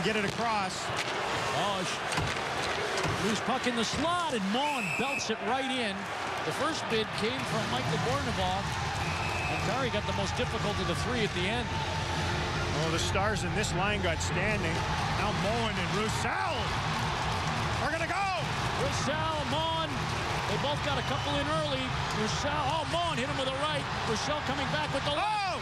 get it across. Oh, loose puck in the slot, and Moen belts it right in. The first bid came from Michael Bourneval. And Kari got the most difficult of the three at the end. Oh, the Stars in this line got standing. Now Moen and Roussel are going to go. Roussel, Moen. They both got a couple in early. Roussel, oh, Moen hit him with a right. Roussel coming back with the left. Oh!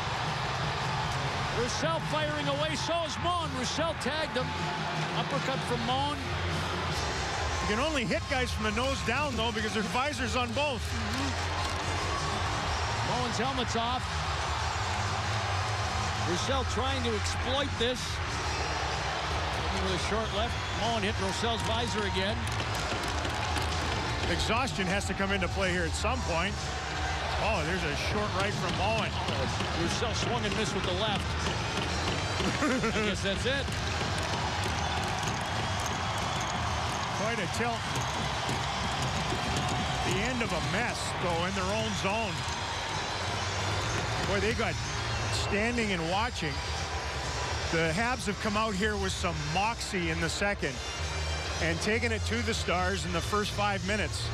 Roussel firing away, so is Moen. Roussel tagged him. Uppercut from Moen. You can only hit guys from the nose down, though, because there's visors on both. Moen's helmet's off. Roussel trying to exploit this. Looking with a short left. Moen hit Roussel's visor again. Exhaustion has to come into play here at some point. Oh, there's a short right from Moen. Oh, Roussel swung and missed with the left. I guess that's it. Quite a tilt. The end of a mess, though, in their own zone. Boy, they got standing and watching. The Habs have come out here with some moxie in the second and taken it to the Stars in the first 5 minutes.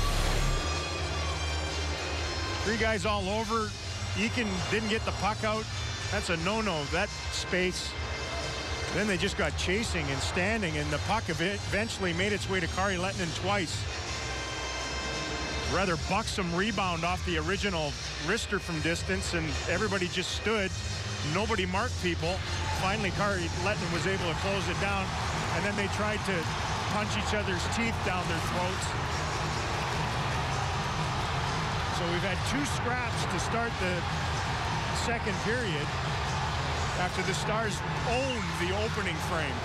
Three guys all over. Eakin didn't get the puck out. That's a no-no, that space. Then they just got chasing and standing, and the puck eventually made its way to Kari Lehtonen twice. Rather buxom rebound off the original wrister from distance, and everybody just stood. Nobody marked people. Finally, Kari Lehtonen was able to close it down, and then they tried to punch each other's teeth down their throats. So we've had two scraps to start the second period after the Stars owned the opening frame.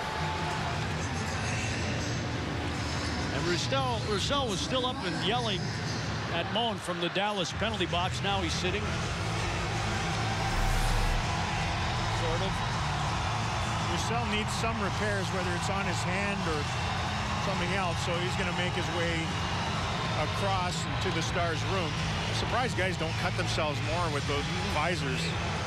And Roussel was still up and yelling at Moen from the Dallas penalty box. Now he's sitting. Sort of. Roussel needs some repairs, whether it's on his hand or something else, so he's going to make his way across to the Stars' room. I'm surprised guys don't cut themselves more with those visors.